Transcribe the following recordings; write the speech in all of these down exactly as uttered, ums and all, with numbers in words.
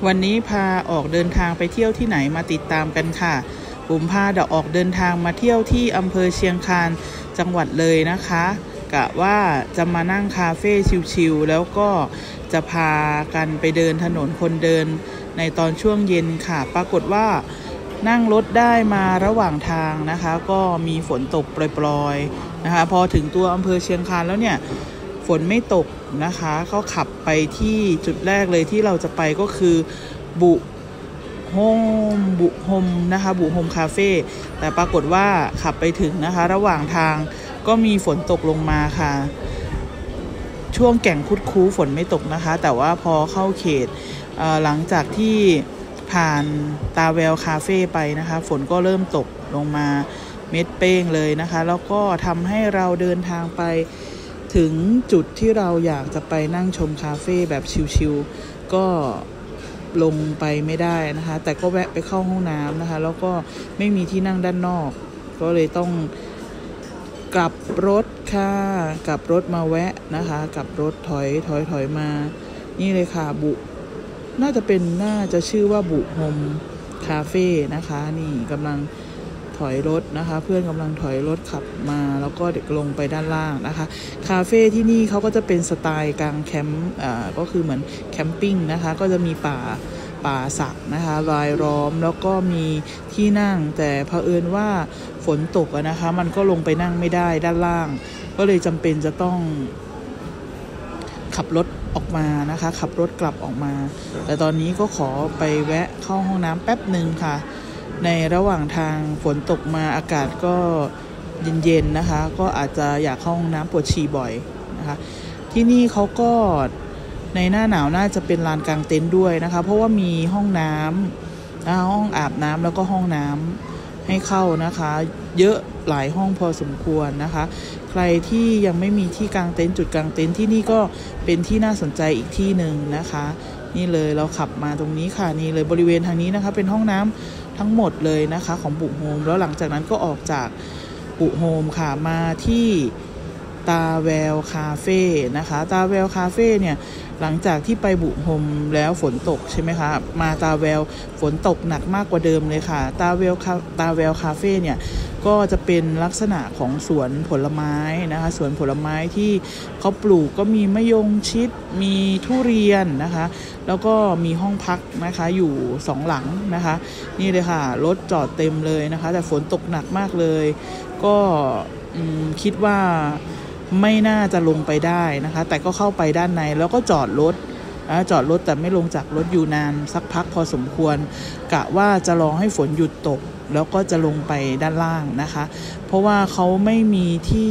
วันนี้พาออกเดินทางไปเที่ยวที่ไหนมาติดตามกันค่ะบุ๋มพาเดาออกเดินทางมาเที่ยวที่อำเภอเชียงคานจังหวัดเลยนะคะกะว่าจะมานั่งคาเฟ่ชิลๆแล้วก็จะพากันไปเดินถนนคนเดินในตอนช่วงเย็นค่ะปรากฏว่านั่งรถได้มาระหว่างทางนะคะก็มีฝนตกปล่อยๆนะคะพอถึงตัวอำเภอเชียงคานแล้วเนี่ยฝนไม่ตกนะคะเขาขับไปที่จุดแรกเลยที่เราจะไปก็คือบุโฮมบุโฮมนะคะบุโฮมคาเฟ่แต่ปรากฏว่าขับไปถึงนะคะระหว่างทางก็มีฝนตกลงมาค่ะช่วงแก่งคุดคู้ฝนไม่ตกนะคะแต่ว่าพอเข้าเขตหลังจากที่ผ่านตาแววคาเฟ่ไปนะคะฝนก็เริ่มตกลงมาเม็ดเป้งเลยนะคะแล้วก็ทำให้เราเดินทางไปถึงจุดที่เราอยากจะไปนั่งชมคาเฟ่แบบชิลๆก็ลงไปไม่ได้นะคะแต่ก็แวะไปเข้าห้องน้ำนะคะแล้วก็ไม่มีที่นั่งด้านนอกก็เลยต้องกลับรถค่ะกลับรถมาแวะนะคะกลับรถถอยถอยถอยมานี่เลยค่ะบุน่าจะเป็นน่าจะชื่อว่าบุโฮมคาเฟ่นะคะนี่กำลังถอยรถนะคะเพื่อนกำลังถอยรถขับมาแล้วก็เด็กลงไปด้านล่างนะคะคาเฟ่ที่นี่เขาก็จะเป็นสไตล์กลางแคมป์อ่าก็คือเหมือนแคมปิ้งนะคะก็จะมีป่าป่าสักนะคะรายล้อมแล้วก็มีที่นั่งแต่เผอิญว่าฝนตกนะคะมันก็ลงไปนั่งไม่ได้ด้านล่างก็เลยจำเป็นจะต้องขับรถออกมานะคะขับรถกลับออกมาแต่ตอนนี้ก็ขอไปแวะเข้าห้องน้ำแป๊บหนึ่งค่ะในระหว่างทางฝนตกมาอากาศก็เย็นๆนะคะก็อาจจะอยากเข้าห้องน้ำปวดฉี่บ่อยนะคะที่นี่เขาก็ในหน้าหนาวน่าจะเป็นลานกลางเต็นท์ด้วยนะคะเพราะว่ามีห้องน้ำนะห้องอาบน้ำแล้วก็ห้องน้ำให้เข้านะคะเยอะหลายห้องพอสมควรนะคะใครที่ยังไม่มีที่กางเต็นท์จุดกางเต็นท์ที่นี่ก็เป็นที่น่าสนใจอีกที่หนึ่งนะคะนี่เลยเราขับมาตรงนี้ค่ะนี่เลยบริเวณทางนี้นะคะเป็นห้องน้ำทั้งหมดเลยนะคะของบุโฮมแล้วหลังจากนั้นก็ออกจากบุโฮมค่ะมาที่ตาแววคาเฟ่นะคะตาแววคาเฟ่เนี่ยหลังจากที่ไปบุโฮมแล้วฝนตกใช่ไหมคะมาตาแววฝนตกหนักมากกว่าเดิมเลยค่ะตาแววตาแววคาเฟ่เนี่ยก็จะเป็นลักษณะของสวนผลไม้นะคะสวนผลไม้ที่เขาปลูกก็มีมะยงชิดมีทุเรียนนะคะแล้วก็มีห้องพักนะคะอยู่สองหลังนะคะนี่เลยค่ะรถจอดเต็มเลยนะคะแต่ฝนตกหนักมากเลยก็คิดว่าไม่น่าจะลงไปได้นะคะแต่ก็เข้าไปด้านในแล้วก็จอดรถนะจอดรถแต่ไม่ลงจากรถอยู่นานสักพักพอสมควรกะว่าจะรอให้ฝนหยุดตกแล้วก็จะลงไปด้านล่างนะคะเพราะว่าเขาไม่มีที่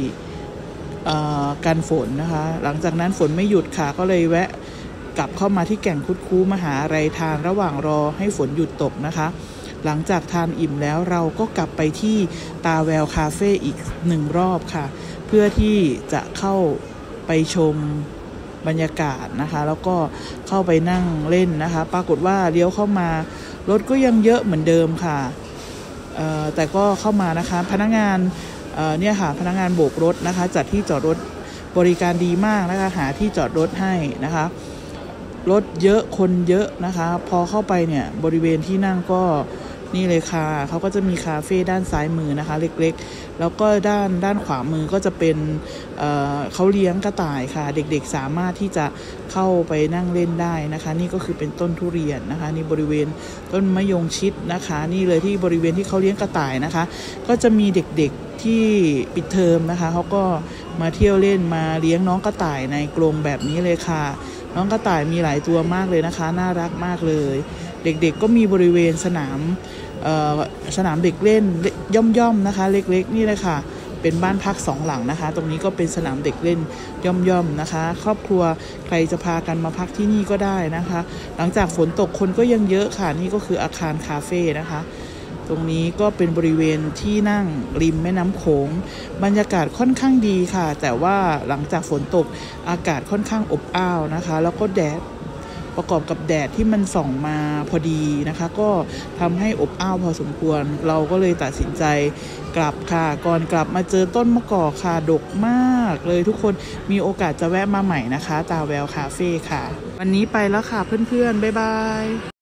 กันฝนนะคะหลังจากนั้นฝนไม่หยุดค่ะก็เลยแวะกลับเข้ามาที่แก่งคุดคู้มาหาอะไรทานระหว่างรอให้ฝนหยุดตกนะคะหลังจากทานอิ่มแล้วเราก็กลับไปที่ตาแววคาเฟ่อีกหนึ่งรอบค่ะเพื่อที่จะเข้าไปชมบรรยากาศนะคะแล้วก็เข้าไปนั่งเล่นนะคะปรากฏว่าเลี้ยวเข้ามารถก็ยังเยอะเหมือนเดิมค่ะแต่ก็เข้ามานะคะพนักงานเนี่ยค่ะพนักงานโบกรถนะคะจัดที่จอดรถบริการดีมากนะคะหาที่จอดรถให้นะคะรถเยอะคนเยอะนะคะพอเข้าไปเนี่ยบริเวณที่นั่งก็นี่เลยค่ะเขาก็จะมีคาเฟ่ด้านซ้ายมือนะคะเล็กๆแล้วก็ด้านด้านขวามือก็จะเป็น เอ่อ เขาเลี้ยงกระต่ายค่ะเด็กๆสามารถที่จะเข้าไปนั่งเล่นได้นะคะนี่ก็คือเป็นต้นทุเรียนนะคะนี่บริเวณต้นมะยงชิดนะคะนี่เลยที่บริเวณที่เขาเลี้ยงกระต่ายนะคะก็จะมีเด็กๆที่ปิดเทอมนะคะเขาก็มาเที่ยวเล่นมาเลี้ยงน้องกระต่ายในกรงแบบนี้เลยค่ะน้องกระต่ายมีหลายตัวมากเลยนะคะน่ารักมากเลยเด็กๆก็มีบริเวณสนามสนามเด็กเล่นย่อมๆนะคะเล็กๆนี่เลยค่ะเป็นบ้านพักสองหลังนะคะตรงนี้ก็เป็นสนามเด็กเล่นย่อมๆนะคะครอบครัวใครจะพากันมาพักที่นี่ก็ได้นะคะหลังจากฝนตกคนก็ยังเยอะค่ะนี่ก็คืออาคารคาเฟ่นะคะตรงนี้ก็เป็นบริเวณที่นั่งริมแม่น้ำโขงบรรยากาศค่อนข้างดีค่ะแต่ว่าหลังจากฝนตกอากาศค่อนข้างอบอ้าวนะคะแล้วก็แดดประกอบกับแดดที่มันส่องมาพอดีนะคะก็ทำให้อบอ้าวพอสมควรเราก็เลยตัดสินใจกลับค่ะก่อนกลับมาเจอต้นมะกอกค่ะดกมากเลยทุกคนมีโอกาสจะแวะมาใหม่นะคะตาแววคาเฟ่ค่ะวันนี้ไปแล้วค่ะเพื่อนๆบ๊ายบาย